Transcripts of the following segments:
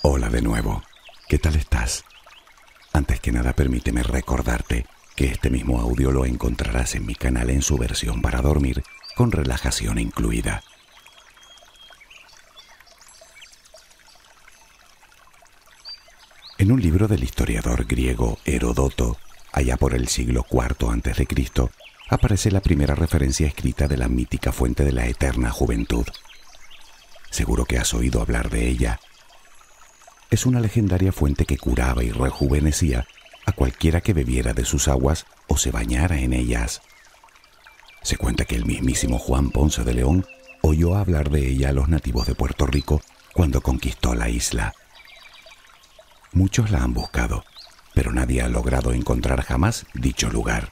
Hola de nuevo. ¿Qué tal estás? Antes que nada, permíteme recordarte que este mismo audio lo encontrarás en mi canal en su versión para dormir, con relajación incluida. En un libro del historiador griego Heródoto, allá por el siglo IV a.C., aparece la primera referencia escrita de la mítica fuente de la eterna juventud. Seguro que has oído hablar de ella. Es una legendaria fuente que curaba y rejuvenecía a cualquiera que bebiera de sus aguas o se bañara en ellas. Se cuenta que el mismísimo Juan Ponce de León oyó hablar de ella a los nativos de Puerto Rico cuando conquistó la isla. Muchos la han buscado, pero nadie ha logrado encontrar jamás dicho lugar.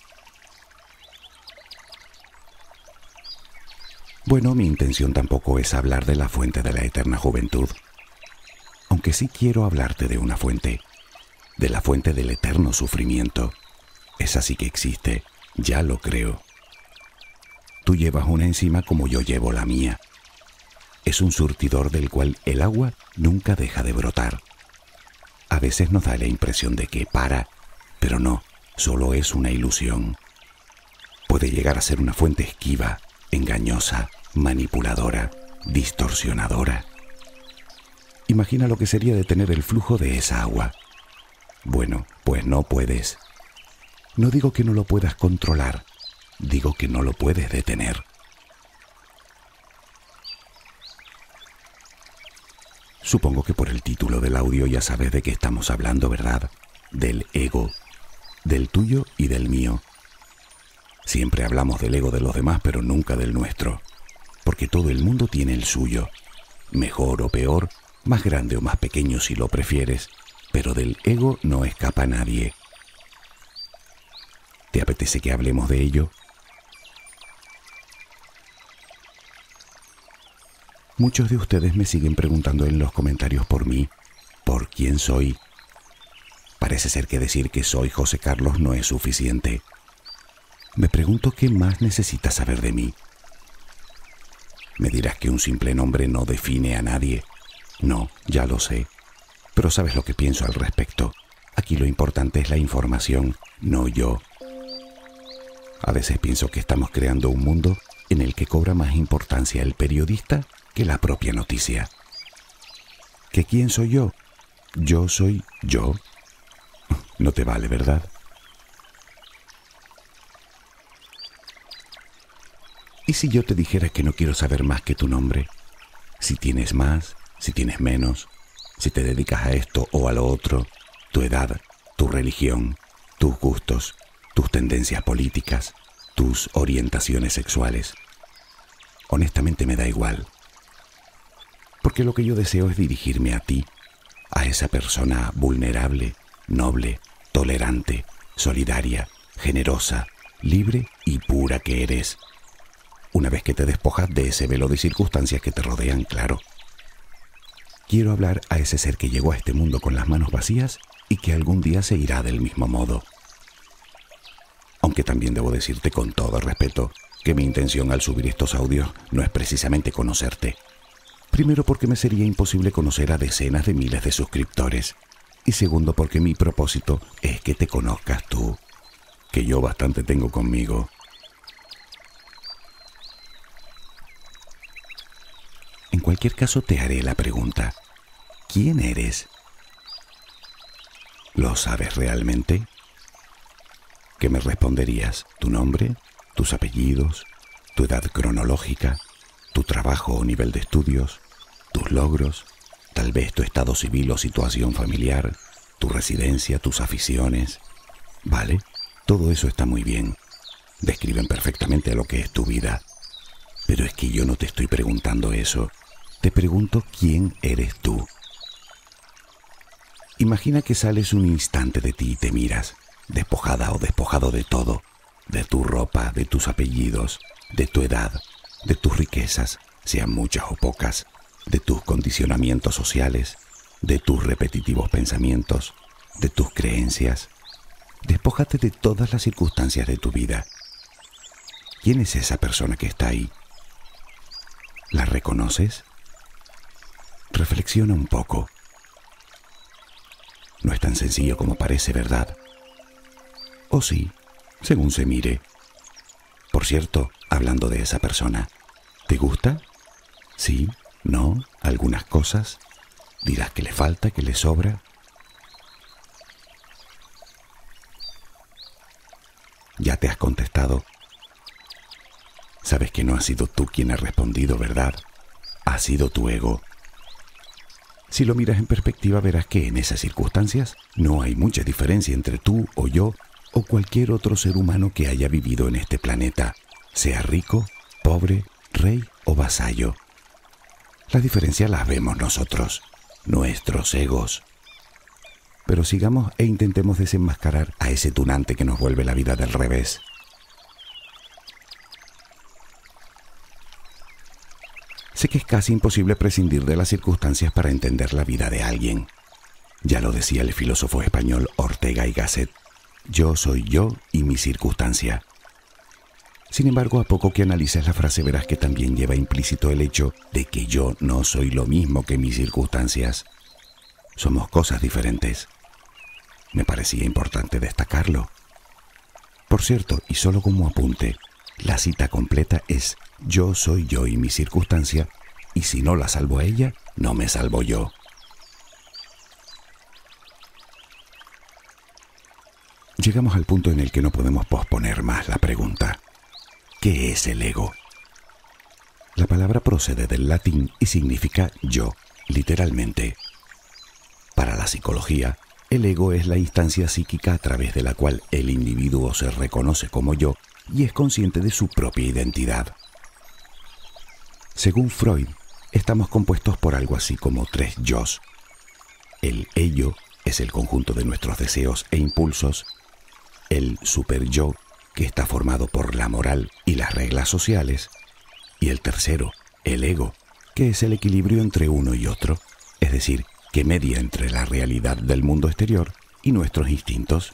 Bueno, mi intención tampoco es hablar de la fuente de la eterna juventud, aunque sí quiero hablarte de una fuente, de la fuente del eterno sufrimiento. Esa sí que existe, ya lo creo. Tú llevas una enzima como yo llevo la mía. Es un surtidor del cual el agua nunca deja de brotar. A veces nos da la impresión de que para, pero no, solo es una ilusión. Puede llegar a ser una fuente esquiva, engañosa, manipuladora, distorsionadora. Imagina lo que sería detener el flujo de esa agua. Bueno, pues no puedes. No digo que no lo puedas controlar, digo que no lo puedes detener. Supongo que por el título del audio ya sabes de qué estamos hablando, ¿verdad? Del ego, del tuyo y del mío. Siempre hablamos del ego de los demás, pero nunca del nuestro, porque todo el mundo tiene el suyo, mejor o peor, más grande o más pequeño si lo prefieres, pero del ego no escapa nadie. ¿Te apetece que hablemos de ello? Muchos de ustedes me siguen preguntando en los comentarios por mí, por quién soy. Parece ser que decir que soy José Carlos no es suficiente. Me pregunto qué más necesitas saber de mí. Me dirás que un simple nombre no define a nadie. No, ya lo sé. Pero sabes lo que pienso al respecto. Aquí lo importante es la información, no yo. A veces pienso que estamos creando un mundo en el que cobra más importancia el periodista que la propia noticia. ¿Que quién soy yo? Yo soy yo. No te vale, ¿verdad? ¿Y si yo te dijera que no quiero saber más que tu nombre? Si tienes más, si tienes menos, si te dedicas a esto o a lo otro, tu edad, tu religión, tus gustos, tus tendencias políticas, tus orientaciones sexuales. Honestamente me da igual. Porque lo que yo deseo es dirigirme a ti, a esa persona vulnerable, noble, tolerante, solidaria, generosa, libre y pura que eres. Una vez que te despojas de ese velo de circunstancias que te rodean, claro. Quiero hablar a ese ser que llegó a este mundo con las manos vacías y que algún día se irá del mismo modo. Aunque también debo decirte con todo respeto que mi intención al subir estos audios no es precisamente conocerte. Primero, porque me sería imposible conocer a decenas de miles de suscriptores. Y segundo, porque mi propósito es que te conozcas tú, que yo bastante tengo conmigo. En cualquier caso, te haré la pregunta: ¿quién eres? ¿Lo sabes realmente? ¿Qué me responderías? ¿Tu nombre? ¿Tus apellidos? ¿Tu edad cronológica? ¿Tu trabajo o nivel de estudios? ¿Tus logros? Tal vez tu estado civil o situación familiar, tu residencia, tus aficiones. Vale, todo eso está muy bien. Describen perfectamente lo que es tu vida. Pero es que yo no te estoy preguntando eso. Te pregunto quién eres tú. Imagina que sales un instante de ti y te miras, despojada o despojado de todo, de tu ropa, de tus apellidos, de tu edad, de tus riquezas, sean muchas o pocas, de tus condicionamientos sociales, de tus repetitivos pensamientos, de tus creencias. Despójate de todas las circunstancias de tu vida. ¿Quién es esa persona que está ahí? ¿La reconoces? Reflexiona un poco. No es tan sencillo como parece, ¿verdad? O sí, según se mire. Por cierto, hablando de esa persona, ¿te gusta? ¿Sí? ¿No? ¿Algunas cosas? ¿Dirás que le falta, que le sobra? Ya te has contestado. Sabes que no has sido tú quien ha respondido, ¿verdad? Ha sido tu ego. Si lo miras en perspectiva, verás que en esas circunstancias no hay mucha diferencia entre tú o yo o cualquier otro ser humano que haya vivido en este planeta, sea rico, pobre, rey o vasallo. Las diferencias las vemos nosotros, nuestros egos. Pero sigamos e intentemos desenmascarar a ese tunante que nos vuelve la vida del revés. Sé que es casi imposible prescindir de las circunstancias para entender la vida de alguien. Ya lo decía el filósofo español Ortega y Gasset: yo soy yo y mi circunstancia. Sin embargo, a poco que analices la frase verás que también lleva implícito el hecho de que yo no soy lo mismo que mis circunstancias. Somos cosas diferentes. Me parecía importante destacarlo. Por cierto, y solo como apunte, la cita completa es: yo soy yo y mi circunstancia, y si no la salvo a ella, no me salvo yo. Llegamos al punto en el que no podemos posponer más la pregunta: ¿qué es el ego? La palabra procede del latín y significa yo, literalmente. Para la psicología, el ego es la instancia psíquica a través de la cual el individuo se reconoce como yo y es consciente de su propia identidad. Según Freud, estamos compuestos por algo así como 3 yos. El ello es el conjunto de nuestros deseos e impulsos. El superyo, que está formado por la moral y las reglas sociales. Y el tercero, el ego, que es el equilibrio entre uno y otro, es decir, que media entre la realidad del mundo exterior y nuestros instintos.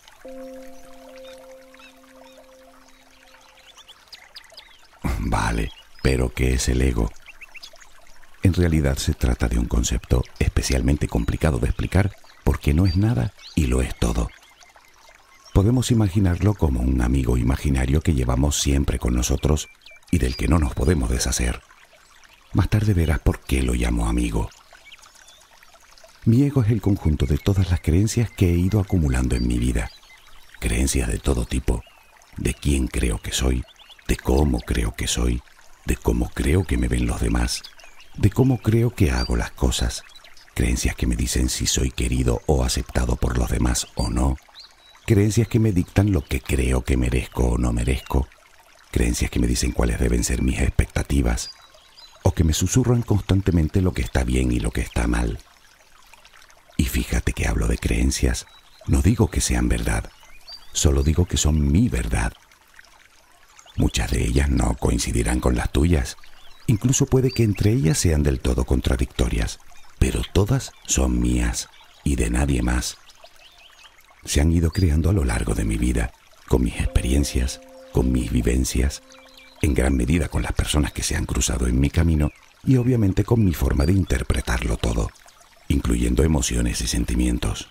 Vale, pero ¿qué es el ego? En realidad se trata de un concepto especialmente complicado de explicar porque no es nada y lo es todo. Podemos imaginarlo como un amigo imaginario que llevamos siempre con nosotros y del que no nos podemos deshacer. Más tarde verás por qué lo llamo amigo. Mi ego es el conjunto de todas las creencias que he ido acumulando en mi vida. Creencias de todo tipo, de quién creo que soy, de cómo creo que soy, de cómo creo que me ven los demás, de cómo creo que hago las cosas. Creencias que me dicen si soy querido o aceptado por los demás o no. Creencias que me dictan lo que creo que merezco o no merezco. Creencias que me dicen cuáles deben ser mis expectativas. O que me susurran constantemente lo que está bien y lo que está mal. Y fíjate que hablo de creencias. No digo que sean verdad. Solo digo que son mi verdad. Muchas de ellas no coincidirán con las tuyas. Incluso puede que entre ellas sean del todo contradictorias. Pero todas son mías y de nadie más. Se han ido creando a lo largo de mi vida, con mis experiencias, con mis vivencias, en gran medida con las personas que se han cruzado en mi camino y obviamente con mi forma de interpretarlo todo, incluyendo emociones y sentimientos.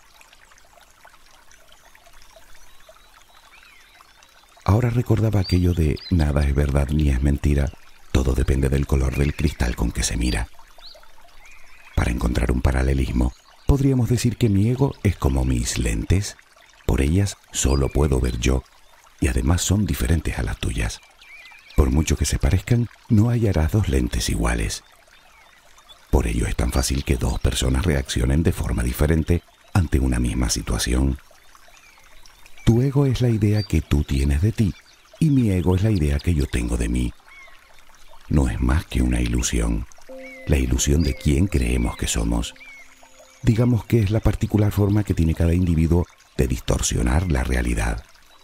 Ahora recordaba aquello de nada es verdad ni es mentira, todo depende del color del cristal con que se mira. Para encontrar un paralelismo, podríamos decir que mi ego es como mis lentes. Por ellas solo puedo ver yo, y además son diferentes a las tuyas. Por mucho que se parezcan, no hallarás 2 lentes iguales. Por ello es tan fácil que 2 personas reaccionen de forma diferente ante una misma situación. Tu ego es la idea que tú tienes de ti, y mi ego es la idea que yo tengo de mí. No es más que una ilusión, la ilusión de quién creemos que somos. Digamos que es la particular forma que tiene cada individuo de distorsionar la realidad.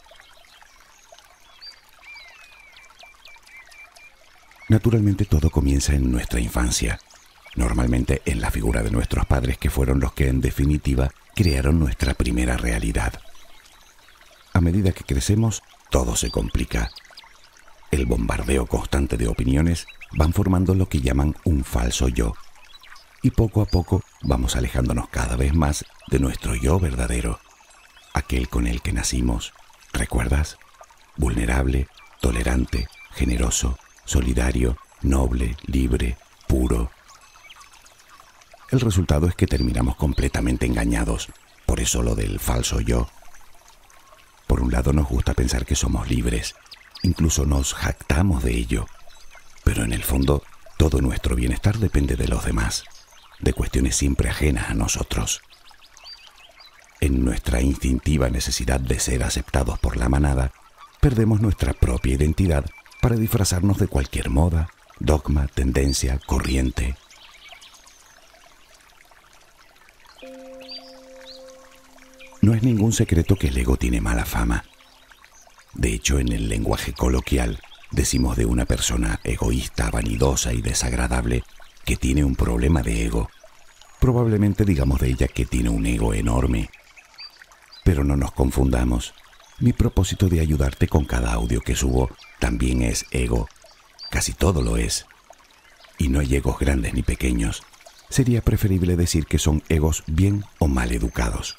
Naturalmente todo comienza en nuestra infancia, normalmente en la figura de nuestros padres que fueron los que en definitiva crearon nuestra primera realidad. A medida que crecemos, todo se complica. El bombardeo constante de opiniones van formando lo que llaman un falso yo. y poco a poco vamos alejándonos cada vez más de nuestro yo verdadero, aquel con el que nacimos, ¿recuerdas? Vulnerable, tolerante, generoso, solidario, noble, libre, puro. El resultado es que terminamos completamente engañados, por eso lo del falso yo. Por un lado nos gusta pensar que somos libres, incluso nos jactamos de ello, pero en el fondo todo nuestro bienestar depende de los demás, de cuestiones siempre ajenas a nosotros. En nuestra instintiva necesidad de ser aceptados por la manada, perdemos nuestra propia identidad para disfrazarnos de cualquier moda, dogma, tendencia, corriente. No es ningún secreto que el ego tiene mala fama. De hecho, en el lenguaje coloquial, decimos de una persona egoísta, vanidosa y desagradable que tiene un problema de ego. Probablemente digamos de ella que tiene un ego enorme. Pero no nos confundamos. Mi propósito de ayudarte con cada audio que subo también es ego. Casi todo lo es. Y no hay egos grandes ni pequeños. Sería preferible decir que son egos bien o mal educados.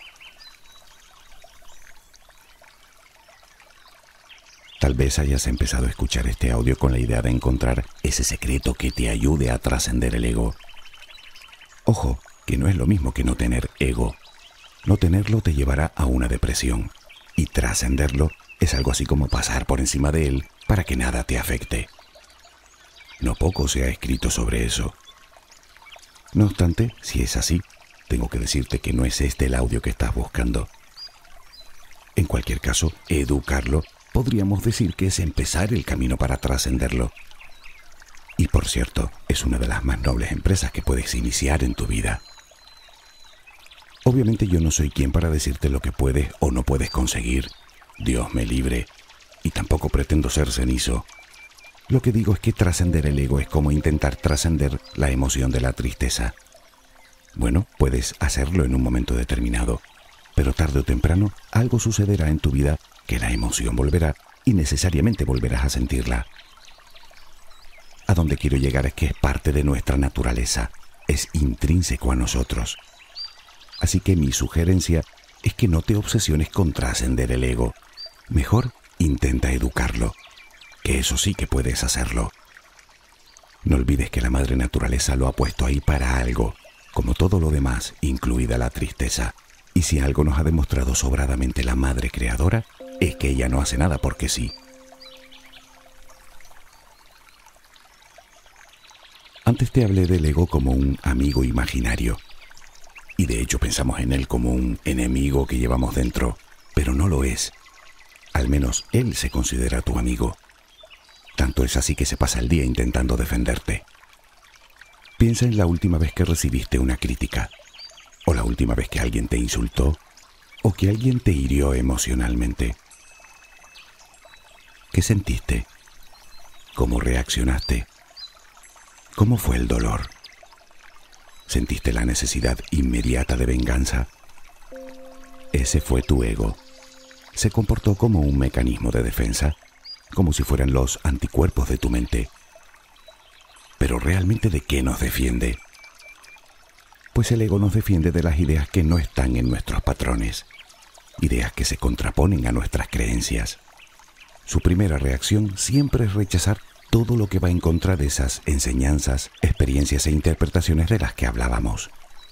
Tal vez hayas empezado a escuchar este audio con la idea de encontrar ese secreto que te ayude a trascender el ego. Ojo, que no es lo mismo que no tener ego. No tenerlo te llevará a una depresión, y trascenderlo es algo así como pasar por encima de él para que nada te afecte. No poco se ha escrito sobre eso. No obstante, si es así, tengo que decirte que no es este el audio que estás buscando. En cualquier caso, educarlo podríamos decir que es empezar el camino para trascenderlo. Y por cierto, es una de las más nobles empresas que puedes iniciar en tu vida. Obviamente yo no soy quien para decirte lo que puedes o no puedes conseguir. Dios me libre. Y tampoco pretendo ser cenizo. Lo que digo es que trascender el ego es como intentar trascender la emoción de la tristeza. Bueno, puedes hacerlo en un momento determinado, pero tarde o temprano algo sucederá en tu vida que la emoción volverá y necesariamente volverás a sentirla. A donde quiero llegar es que es parte de nuestra naturaleza, es intrínseco a nosotros. Así que mi sugerencia es que no te obsesiones con trascender el ego. Mejor intenta educarlo, que eso sí que puedes hacerlo. No olvides que la madre naturaleza lo ha puesto ahí para algo, como todo lo demás, incluida la tristeza. Y si algo nos ha demostrado sobradamente la madre creadora, es que ella no hace nada porque sí. Antes te hablé del ego como un amigo imaginario. Y de hecho pensamos en él como un enemigo que llevamos dentro, pero no lo es. Al menos él se considera tu amigo. Tanto es así que se pasa el día intentando defenderte. Piensa en la última vez que recibiste una crítica, o la última vez que alguien te insultó, o que alguien te hirió emocionalmente. ¿Qué sentiste? ¿Cómo reaccionaste? ¿Cómo fue el dolor? ¿Sentiste la necesidad inmediata de venganza? Ese fue tu ego. Se comportó como un mecanismo de defensa, como si fueran los anticuerpos de tu mente. Pero ¿realmente de qué nos defiende? Pues el ego nos defiende de las ideas que no están en nuestros patrones, ideas que se contraponen a nuestras creencias. Su primera reacción siempre es rechazar todo lo que va en contra de esas enseñanzas, experiencias e interpretaciones de las que hablábamos.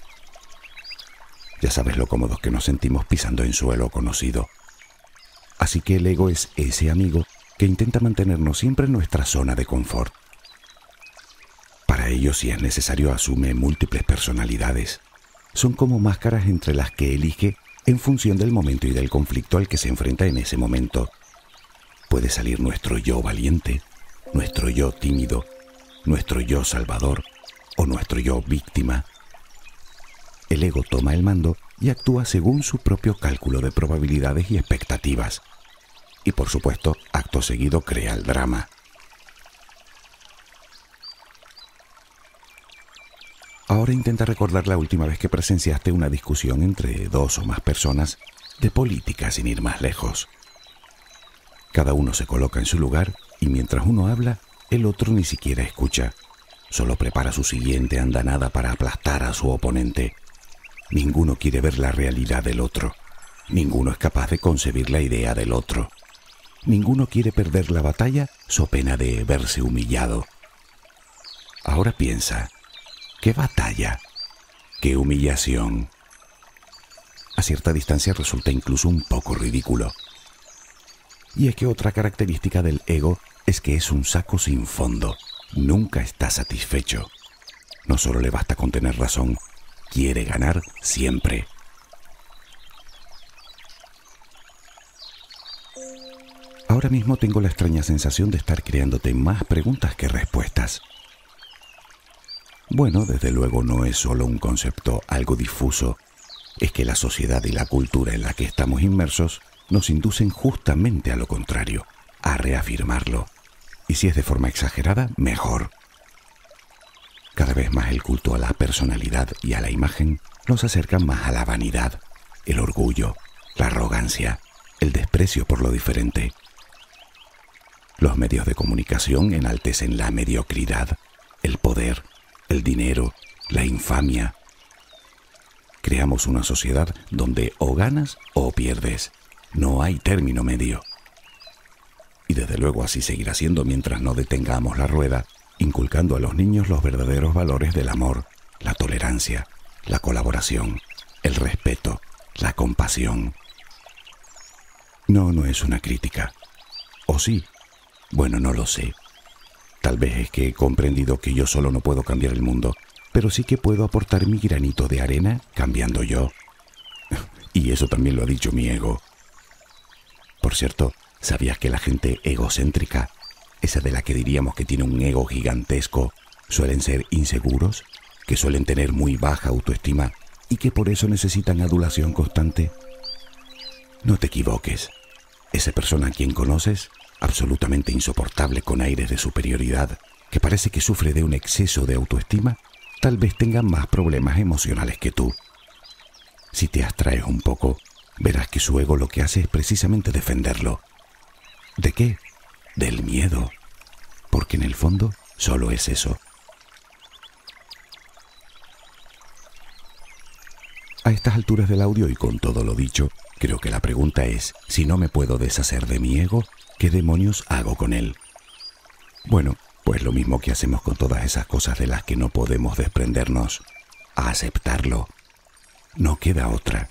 Ya sabes lo cómodos que nos sentimos pisando en suelo conocido. Así que el ego es ese amigo que intenta mantenernos siempre en nuestra zona de confort. Para ello, si es necesario, asume múltiples personalidades. Son como máscaras entre las que elige en función del momento y del conflicto al que se enfrenta en ese momento. Puede salir nuestro yo valiente, nuestro yo tímido, nuestro yo salvador o nuestro yo víctima. El ego toma el mando y actúa según su propio cálculo de probabilidades y expectativas. Y por supuesto, acto seguido crea el drama. Ahora intenta recordar la última vez que presenciaste una discusión entre dos o más personas de política sin ir más lejos. Cada uno se coloca en su lugar y mientras uno habla, el otro ni siquiera escucha. solo prepara su siguiente andanada para aplastar a su oponente. Ninguno quiere ver la realidad del otro. Ninguno es capaz de concebir la idea del otro. Ninguno quiere perder la batalla so pena de verse humillado. Ahora piensa, ¿qué batalla? ¿Qué humillación? A cierta distancia resulta incluso un poco ridículo. Y es que otra característica del ego es que es un saco sin fondo. Nunca está satisfecho. No solo le basta con tener razón, quiere ganar siempre. Ahora mismo tengo la extraña sensación de estar creándote más preguntas que respuestas. Bueno, desde luego no es solo un concepto algo difuso, es que la sociedad y la cultura en la que estamos inmersos nos inducen justamente a lo contrario, a reafirmarlo. Y si es de forma exagerada, mejor. Cada vez más el culto a la personalidad y a la imagen nos acerca más a la vanidad, el orgullo, la arrogancia, el desprecio por lo diferente. Los medios de comunicación enaltecen la mediocridad, el poder, el dinero, la infamia. Creamos una sociedad donde o ganas o pierdes. No hay término medio. Y desde luego así seguirá siendo mientras no detengamos la rueda, inculcando a los niños los verdaderos valores del amor, la tolerancia, la colaboración, el respeto, la compasión. No es una crítica. ¿O sí? Bueno, no lo sé. Tal vez es que he comprendido que yo solo no puedo cambiar el mundo, pero sí que puedo aportar mi granito de arena cambiando yo. Y eso también lo ha dicho mi ego. Por cierto, ¿sabías que la gente egocéntrica, esa de la que diríamos que tiene un ego gigantesco, suelen ser inseguros, que suelen tener muy baja autoestima y que por eso necesitan adulación constante? No te equivoques. Esa persona a quien conoces, absolutamente insoportable con aires de superioridad, que parece que sufre de un exceso de autoestima, tal vez tenga más problemas emocionales que tú. Si te abstraes un poco, verás que su ego lo que hace es precisamente defenderlo. ¿De qué? Del miedo. Porque en el fondo solo es eso. A estas alturas del audio y con todo lo dicho, creo que la pregunta es, si no me puedo deshacer de mi ego, ¿qué demonios hago con él? Bueno, pues lo mismo que hacemos con todas esas cosas de las que no podemos desprendernos, a aceptarlo. No queda otra.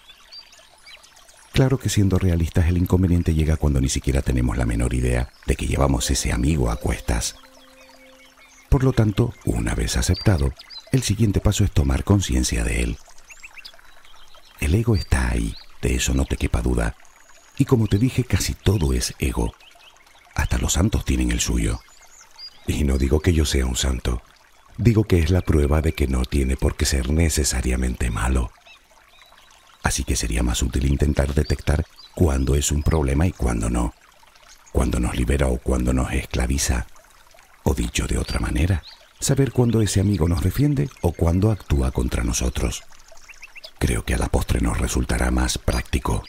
Claro que siendo realistas el inconveniente llega cuando ni siquiera tenemos la menor idea de que llevamos ese amigo a cuestas. Por lo tanto, una vez aceptado, el siguiente paso es tomar conciencia de él. El ego está ahí, de eso no te quepa duda. Y como te dije, casi todo es ego. Hasta los santos tienen el suyo. Y no digo que yo sea un santo. Digo que es la prueba de que no tiene por qué ser necesariamente malo. Así que sería más útil intentar detectar cuándo es un problema y cuándo no. Cuándo nos libera o cuándo nos esclaviza. O dicho de otra manera, saber cuándo ese amigo nos defiende o cuándo actúa contra nosotros. Creo que a la postre nos resultará más práctico.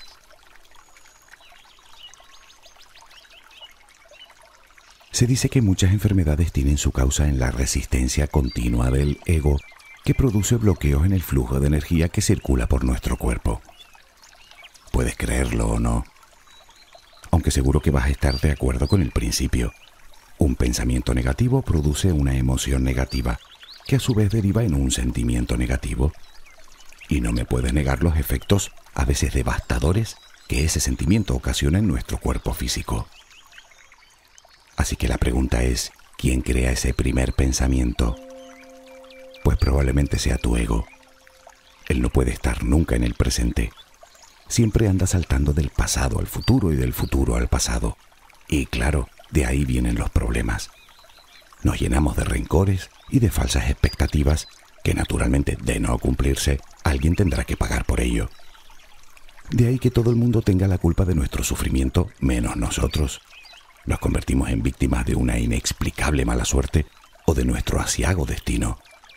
Se dice que muchas enfermedades tienen su causa en la resistencia continua del ego, que produce bloqueos en el flujo de energía que circula por nuestro cuerpo. Puedes creerlo o no, aunque seguro que vas a estar de acuerdo con el principio. Un pensamiento negativo produce una emoción negativa, que a su vez deriva en un sentimiento negativo. Y no me puedes negar los efectos, a veces devastadores, que ese sentimiento ocasiona en nuestro cuerpo físico. Así que la pregunta es, ¿quién crea ese primer pensamiento? Pues probablemente sea tu ego. Él no puede estar nunca en el presente. Siempre anda saltando del pasado al futuro y del futuro al pasado. Y claro, de ahí vienen los problemas. Nos llenamos de rencores y de falsas expectativas que naturalmente, de no cumplirse, alguien tendrá que pagar por ello. De ahí que todo el mundo tenga la culpa de nuestro sufrimiento, menos nosotros. Nos convertimos en víctimas de una inexplicable mala suerte o de nuestro aciago destino.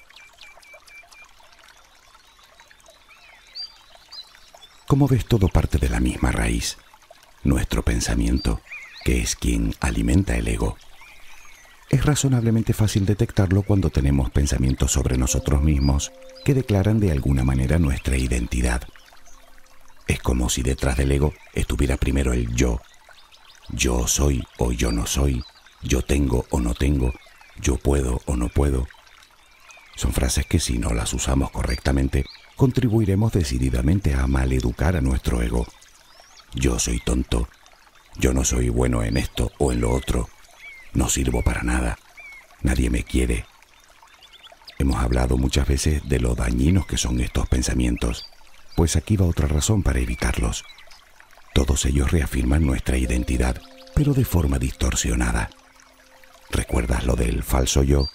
Como ves, todo parte de la misma raíz, nuestro pensamiento, que es quien alimenta el ego. Es razonablemente fácil detectarlo cuando tenemos pensamientos sobre nosotros mismos que declaran de alguna manera nuestra identidad. Es como si detrás del ego estuviera primero el yo. Yo soy o yo no soy, yo tengo o no tengo, yo puedo o no puedo. Son frases que si no las usamos correctamente, contribuiremos decididamente a maleducar a nuestro ego. Yo soy tonto, yo no soy bueno en esto o en lo otro, no sirvo para nada, nadie me quiere. Hemos hablado muchas veces de lo dañinos que son estos pensamientos, pues aquí va otra razón para evitarlos. Todos ellos reafirman nuestra identidad, pero de forma distorsionada. ¿Recuerdas lo del falso yo?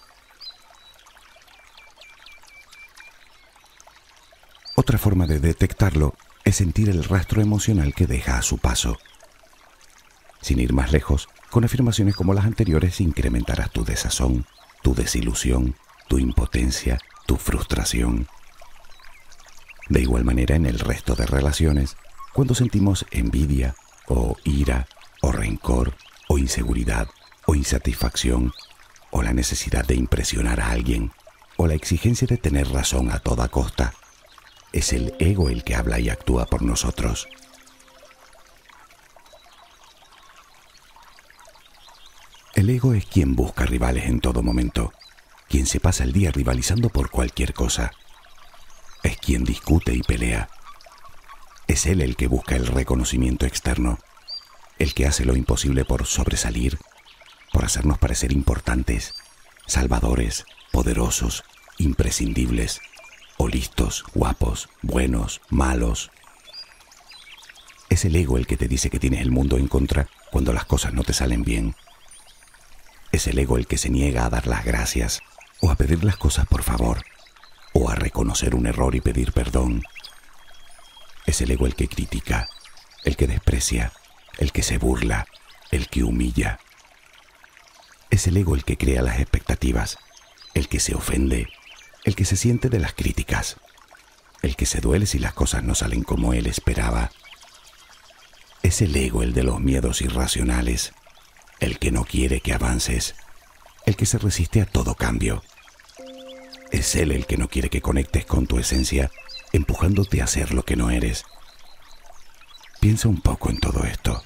Otra forma de detectarlo es sentir el rastro emocional que deja a su paso. Sin ir más lejos, con afirmaciones como las anteriores incrementarás tu desazón, tu desilusión, tu impotencia, tu frustración. De igual manera en el resto de relaciones, cuando sentimos envidia, o ira, o rencor, o inseguridad, o insatisfacción, o la necesidad de impresionar a alguien, o la exigencia de tener razón a toda costa, es el ego el que habla y actúa por nosotros. El ego es quien busca rivales en todo momento, quien se pasa el día rivalizando por cualquier cosa. Es quien discute y pelea. Es él el que busca el reconocimiento externo, el que hace lo imposible por sobresalir, por hacernos parecer importantes, salvadores, poderosos, imprescindibles, o listos, guapos, buenos, malos. Es el ego el que te dice que tienes el mundo en contra cuando las cosas no te salen bien. Es el ego el que se niega a dar las gracias, o a pedir las cosas por favor, o a reconocer un error y pedir perdón. Es el ego el que critica, el que desprecia, el que se burla, el que humilla. Es el ego el que crea las expectativas, el que se ofende, el que se siente de las críticas, el que se duele si las cosas no salen como él esperaba. Es el ego el de los miedos irracionales, el que no quiere que avances, el que se resiste a todo cambio. Es él el que no quiere que conectes con tu esencia, empujándote a ser lo que no eres. Piensa un poco en todo esto.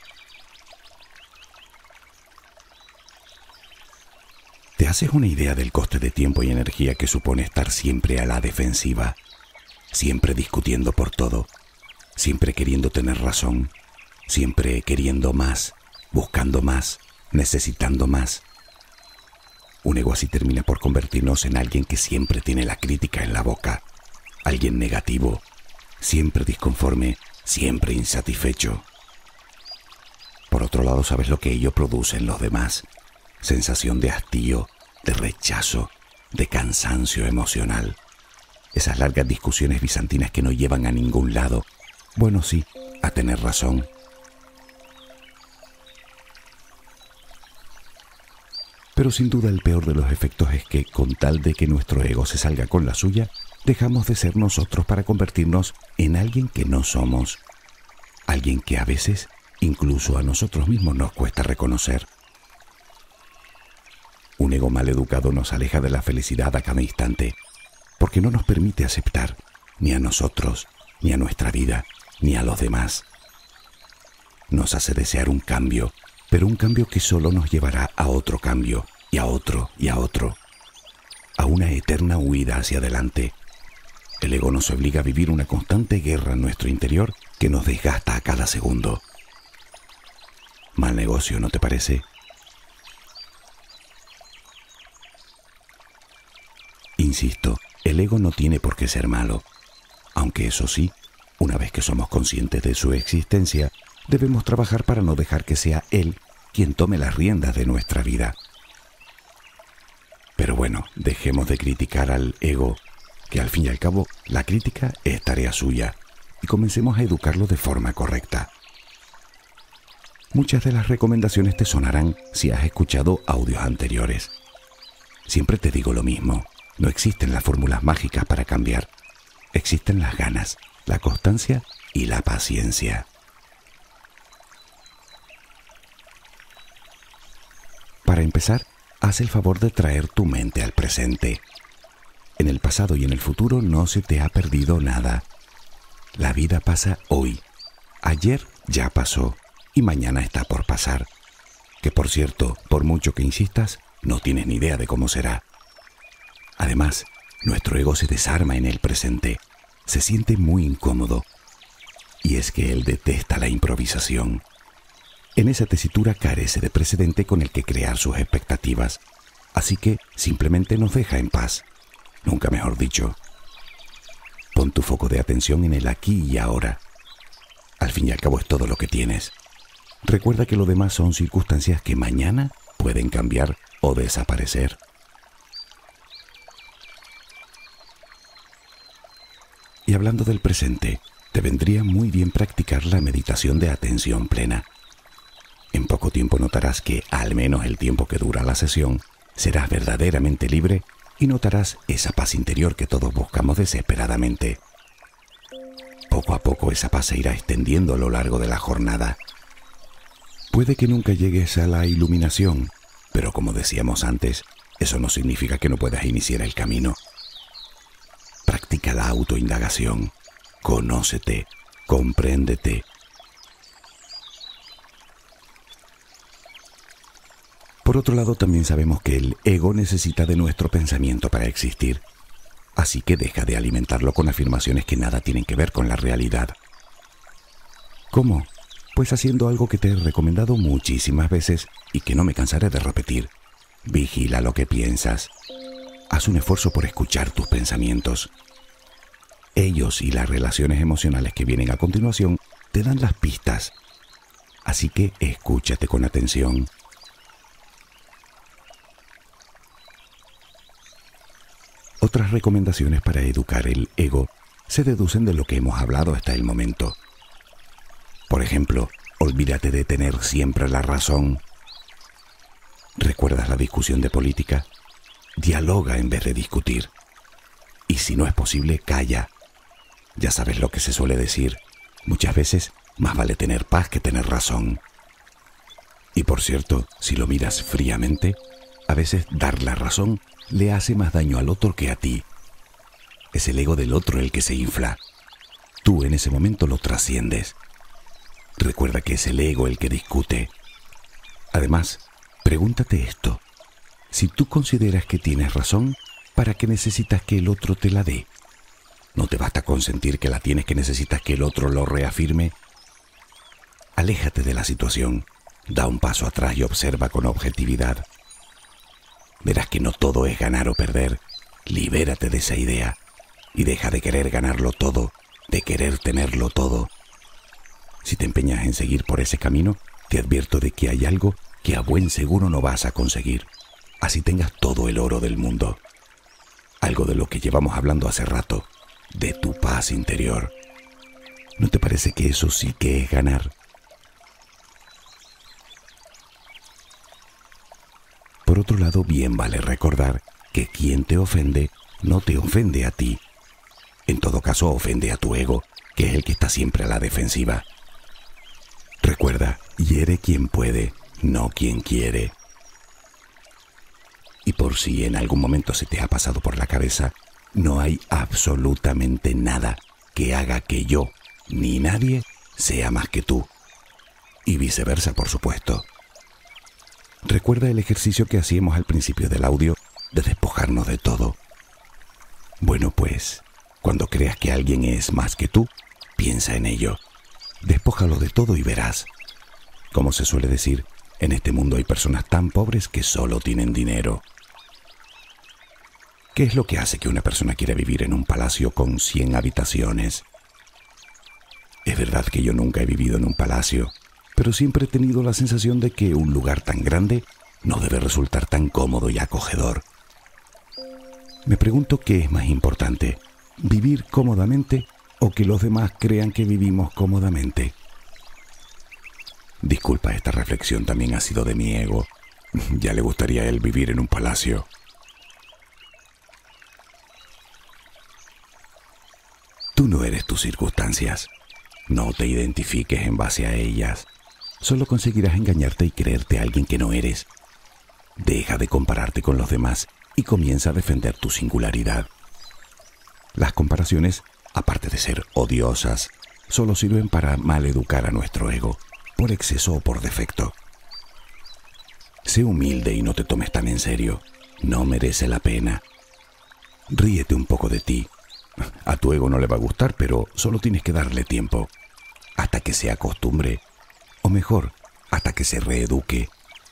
¿Te haces una idea del coste de tiempo y energía que supone estar siempre a la defensiva, siempre discutiendo por todo, siempre queriendo tener razón, siempre queriendo más, buscando más, necesitando más? Un ego así termina por convertirnos en alguien que siempre tiene la crítica en la boca, alguien negativo, siempre disconforme, siempre insatisfecho. Por otro lado, ¿sabes lo que ello produce en los demás? Sensación de hastío, de rechazo, de cansancio emocional. Esas largas discusiones bizantinas que no llevan a ningún lado. Bueno, sí, a tener razón. Pero sin duda el peor de los efectos es que, con tal de que nuestro ego se salga con la suya, dejamos de ser nosotros para convertirnos en alguien que no somos. Alguien que a veces, incluso a nosotros mismos, nos cuesta reconocer. Un ego mal educado nos aleja de la felicidad a cada instante, porque no nos permite aceptar ni a nosotros, ni a nuestra vida, ni a los demás. Nos hace desear un cambio, pero un cambio que solo nos llevará a otro cambio, y a otro, y a otro, a una eterna huida hacia adelante. El ego nos obliga a vivir una constante guerra en nuestro interior que nos desgasta a cada segundo. Mal negocio, ¿no te parece? Insisto, el ego no tiene por qué ser malo, aunque eso sí, una vez que somos conscientes de su existencia, debemos trabajar para no dejar que sea él quien tome las riendas de nuestra vida. Pero bueno, dejemos de criticar al ego, que al fin y al cabo la crítica es tarea suya, y comencemos a educarlo de forma correcta. Muchas de las recomendaciones te sonarán si has escuchado audios anteriores. Siempre te digo lo mismo, no existen las fórmulas mágicas para cambiar, existen las ganas, la constancia y la paciencia. Para empezar, haz el favor de traer tu mente al presente. En el pasado y en el futuro no se te ha perdido nada. La vida pasa hoy. Ayer ya pasó y mañana está por pasar. Que por cierto, por mucho que insistas, no tienes ni idea de cómo será. Además, nuestro ego se desarma en el presente. Se siente muy incómodo. Y es que él detesta la improvisación. En esa tesitura carece de precedente con el que crear sus expectativas. Así que simplemente nos deja en paz. Nunca mejor dicho. Pon tu foco de atención en el aquí y ahora. Al fin y al cabo es todo lo que tienes. Recuerda que lo demás son circunstancias que mañana pueden cambiar o desaparecer. Y hablando del presente, te vendría muy bien practicar la meditación de atención plena. En poco tiempo notarás que, al menos el tiempo que dura la sesión, serás verdaderamente libre y notarás esa paz interior que todos buscamos desesperadamente. Poco a poco esa paz se irá extendiendo a lo largo de la jornada. Puede que nunca llegues a la iluminación, pero como decíamos antes, eso no significa que no puedas iniciar el camino. Practica la autoindagación, conócete, compréndete. Por otro lado, también sabemos que el ego necesita de nuestro pensamiento para existir. Así que deja de alimentarlo con afirmaciones que nada tienen que ver con la realidad. ¿Cómo? Pues haciendo algo que te he recomendado muchísimas veces y que no me cansaré de repetir. Vigila lo que piensas. Haz un esfuerzo por escuchar tus pensamientos. Ellos y las relaciones emocionales que vienen a continuación te dan las pistas. Así que escúchate con atención. Otras recomendaciones para educar el ego se deducen de lo que hemos hablado hasta el momento. Por ejemplo, olvídate de tener siempre la razón. ¿Recuerdas la discusión de política? Dialoga en vez de discutir. Y si no es posible, calla. Ya sabes lo que se suele decir. Muchas veces, más vale tener paz que tener razón. Y por cierto, si lo miras fríamente, a veces dar la razón le hace más daño al otro que a ti. Es el ego del otro el que se infla. Tú en ese momento lo trasciendes. Recuerda que es el ego el que discute. Además, pregúntate esto. Si tú consideras que tienes razón, ¿para qué necesitas que el otro te la dé? ¿No te basta con sentir que la tienes, que necesitas que el otro lo reafirme? Aléjate de la situación. Da un paso atrás y observa con objetividad. Verás que no todo es ganar o perder. Libérate de esa idea y deja de querer ganarlo todo, de querer tenerlo todo. Si te empeñas en seguir por ese camino, te advierto de que hay algo que a buen seguro no vas a conseguir, así tengas todo el oro del mundo. Algo de lo que llevamos hablando hace rato, de tu paz interior. ¿No te parece que eso sí que es ganar? Por otro lado, bien vale recordar que quien te ofende no te ofende a ti. En todo caso, ofende a tu ego, que es el que está siempre a la defensiva. Recuerda, hiere quien puede, no quien quiere. Y por si en algún momento se te ha pasado por la cabeza, no hay absolutamente nada que haga que yo, ni nadie, sea más que tú. Y viceversa, por supuesto. Recuerda el ejercicio que hacíamos al principio del audio de despojarnos de todo. Bueno, pues, cuando creas que alguien es más que tú, piensa en ello. Despójalo de todo y verás. Como se suele decir, en este mundo hay personas tan pobres que solo tienen dinero. ¿Qué es lo que hace que una persona quiera vivir en un palacio con 100 habitaciones? Es verdad que yo nunca he vivido en un palacio, pero siempre he tenido la sensación de que un lugar tan grande no debe resultar tan cómodo y acogedor. Me pregunto qué es más importante, vivir cómodamente o que los demás crean que vivimos cómodamente. Disculpa, esta reflexión también ha sido de mi ego. Ya le gustaría a él vivir en un palacio. Tú no eres tus circunstancias. No te identifiques en base a ellas. Solo conseguirás engañarte y creerte a alguien que no eres. Deja de compararte con los demás y comienza a defender tu singularidad. Las comparaciones, aparte de ser odiosas, solo sirven para maleducar a nuestro ego, por exceso o por defecto. Sé humilde y no te tomes tan en serio. No merece la pena. Ríete un poco de ti. A tu ego no le va a gustar, pero solo tienes que darle tiempo, hasta que se acostumbre, o mejor, hasta que se reeduque.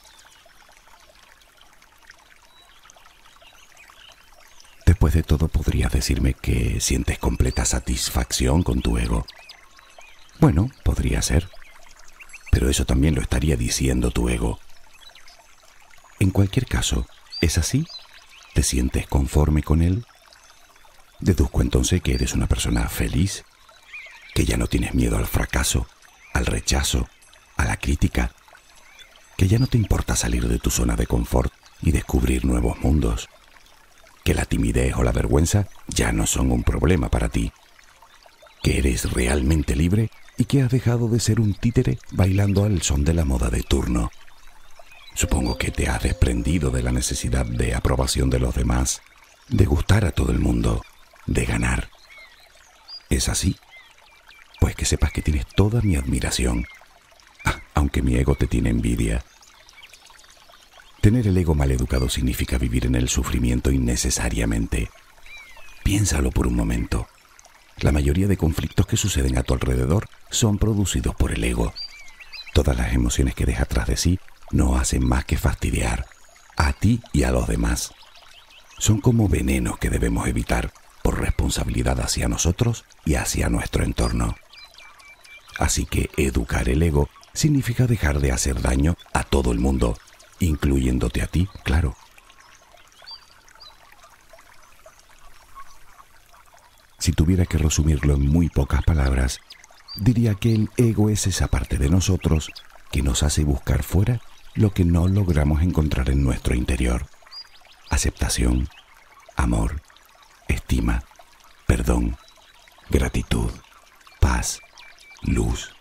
Después de todo, podrías decirme que sientes completa satisfacción con tu ego. Bueno, podría ser, pero eso también lo estaría diciendo tu ego. En cualquier caso, ¿es así? ¿Te sientes conforme con él? Deduzco entonces que eres una persona feliz, que ya no tienes miedo al fracaso, al rechazo, a la crítica, que ya no te importa salir de tu zona de confort y descubrir nuevos mundos, que la timidez o la vergüenza ya no son un problema para ti, que eres realmente libre y que has dejado de ser un títere bailando al son de la moda de turno. Supongo que te has desprendido de la necesidad de aprobación de los demás, de gustar a todo el mundo, de ganar. ¿Es así? Pues que sepas que tienes toda mi admiración, aunque mi ego te tiene envidia. Tener el ego mal educado significa vivir en el sufrimiento innecesariamente. Piénsalo por un momento. La mayoría de conflictos que suceden a tu alrededor son producidos por el ego. Todas las emociones que deja atrás de sí no hacen más que fastidiar a ti y a los demás. Son como venenos que debemos evitar por responsabilidad hacia nosotros y hacia nuestro entorno. Así que educar el ego significa dejar de hacer daño a todo el mundo, incluyéndote a ti, claro. Si tuviera que resumirlo en muy pocas palabras, diría que el ego es esa parte de nosotros que nos hace buscar fuera lo que no logramos encontrar en nuestro interior. Aceptación, amor, estima, perdón, gratitud, paz, luz.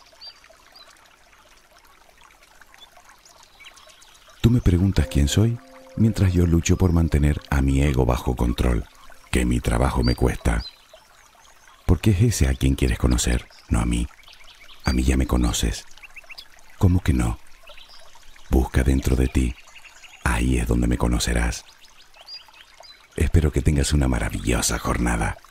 Tú me preguntas quién soy mientras yo lucho por mantener a mi ego bajo control, que mi trabajo me cuesta. Porque es ese a quien quieres conocer, no a mí. A mí ya me conoces. ¿Cómo que no? Busca dentro de ti. Ahí es donde me conocerás. Espero que tengas una maravillosa jornada.